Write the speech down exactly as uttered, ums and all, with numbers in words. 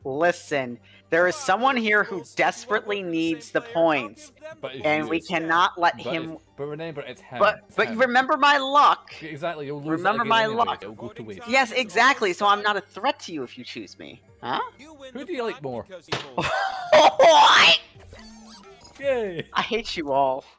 listen. There is someone here who desperately needs the points, and we cannot let but him. If, but remember, it's him. But it's but him. remember my luck. Exactly. You'll lose remember it again my anyway. luck. It'll go to waste. Yes, exactly. So I'm not a threat to you if you choose me, huh? Who do you like more? What? Yay! I hate you all.